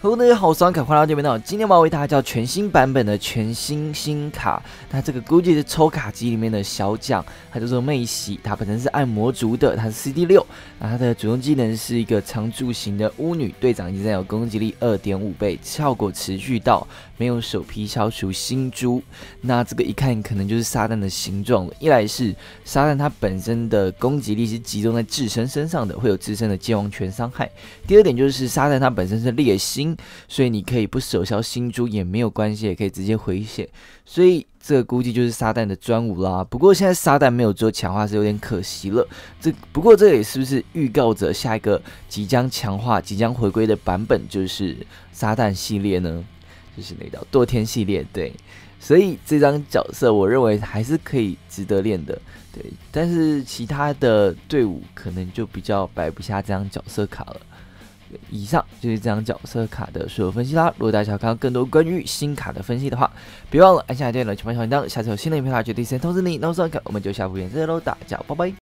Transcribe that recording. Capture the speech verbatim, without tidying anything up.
Hello， 大家好，我是双卡，欢迎来到这边。今天我要为大家叫全新版本的全新新卡。那这个估计是抽卡机里面的小奖，它叫做妹喜，它本身是按摩族的，它是 C D 六。那它的主动技能是一个常驻型的巫女队长，现在有攻击力 二点五 倍，效果持续到没有首批消除新珠。那这个一看可能就是撒旦的形状了。一来是撒旦它本身的攻击力是集中在自身身上的，会有自身的健忘权伤害。第二点就是撒旦它本身是烈星。所以你可以不手消新珠也没有关系，也可以直接回血，所以这个估计就是撒旦的专武啦。不过现在撒旦没有做强化是有点可惜了。这不过这也是不是预告着下一个即将强化、即将回归的版本就是撒旦系列呢？就是那道堕天系列，对。所以这张角色我认为还是可以值得练的，对。但是其他的队伍可能就比较摆不下这张角色卡了。以上就是这张角色卡的所有分析啦。如果大家想看到更多关于新卡的分析的话，别忘了按下订阅、小铃铛，下次有新的影片的话就第一时间通知你。那我是阿卡，我们就下部片再见喽，大家拜拜。